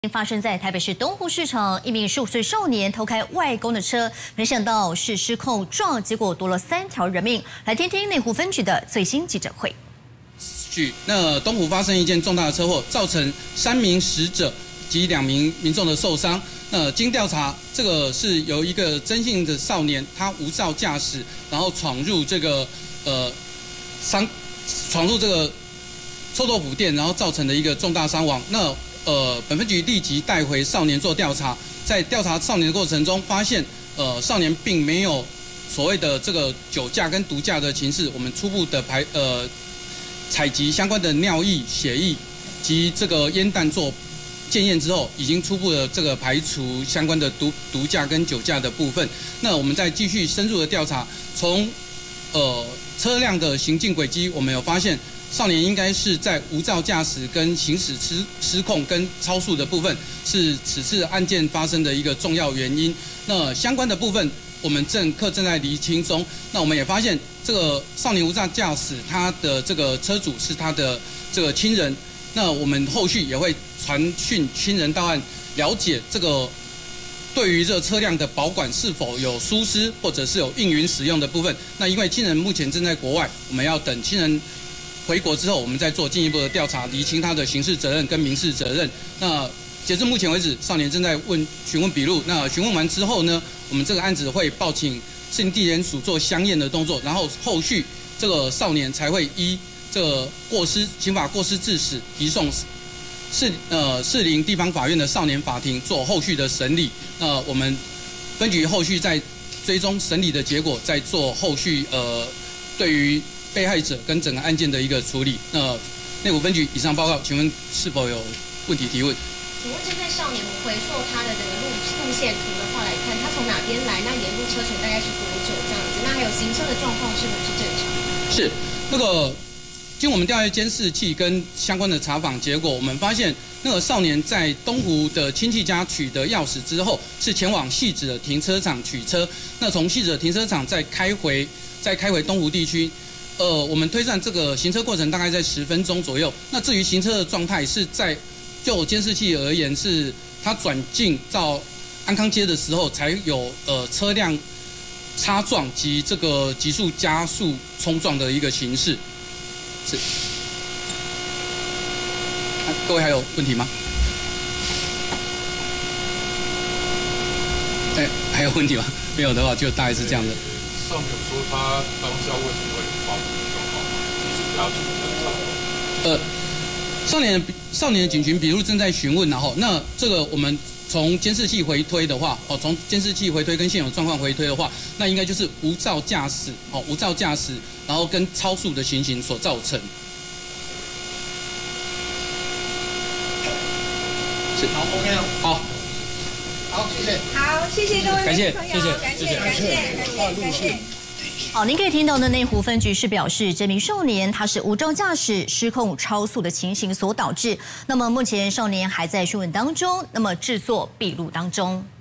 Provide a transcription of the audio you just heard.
发生在台北市东湖市场，一名15岁少年偷开外公的车，没想到是失控撞，结果夺了3条人命。来听听内湖分局的最新记者会。 那东湖发生一件重大的车祸，造成3名死者及2名民众的受伤。经调查，这个是由一个曾姓的少年，他无照驾驶，然后闯入这个臭豆腐店，然后造成的一个重大伤亡。本分局立即带回少年做调查，在调查少年的过程中，发现少年并没有所谓的这个酒驾跟毒驾的情势。我们初步的采集相关的尿液、血液及这个烟弹做检验之后，已经初步的这个排除相关的毒驾跟酒驾的部分。那我们再继续深入的调查，从车辆的行进轨迹，我们有发现。少年应该是在无照驾驶跟行驶失控跟超速的部分，是此次案件发生的一个重要原因。那相关的部分，我们正在厘清中。那我们也发现，这个少年无照驾驶，他的这个车主是他的这个亲人。那我们后续也会传讯亲人到案，了解这个对于这车辆的保管是否有疏失，或者是有应允使用的部分。那因为亲人目前正在国外，我们要等亲人回国之后，我们再做进一步的调查，厘清他的刑事责任跟民事责任。那截至目前为止，少年正在询问笔录。那询问完之后呢，我们这个案子会报请市地检署做相验的动作，然后后续这个少年才会依这个刑法过失致死移送士林地方法院的少年法庭做后续的审理。那我们分局后续在追踪审理的结果，再做后续对于被害者跟整个案件的一个处理。内湖分局以上报告，请问是否有问题提问？ 请问这位少年，我回溯他的这个路线图的话来看，他从哪边来？那沿路车程大概是多久这样子？那还有行车的状况是不是正常？是那个，经我们调阅监视器跟相关的查访结果，我们发现那个少年在东湖的亲戚家取得钥匙之后，是前往汐止的停车场取车。那从汐止的停车场再开回东湖地区。我们推算这个行车过程大概在10分钟左右。那至于行车的状态是就监视器而言，是他转进到安康街的时候，才有车辆擦撞及这个急速加速冲撞的一个形式。是。各位还有问题吗？还有问题吗？没有的话，就大概是这样的。 上面有说他当下为什么会发生这状况？就是加速跟少年的警询笔录正在询问，然后那这个我们从监视器回推的话，从监视器回推跟现有状况回推的话，那应该就是无照驾驶，无照驾驶，然后跟超速的情形所造成。是， 好 ，OK 了， 好。 好，谢谢。 好，谢谢各位感谢， 朋友，感谢。 好，您可以听到的内湖分局是表示，这名少年他是无照驾驶、失控超速的情形所导致。那么目前少年还在讯问当中，那么制作笔录当中。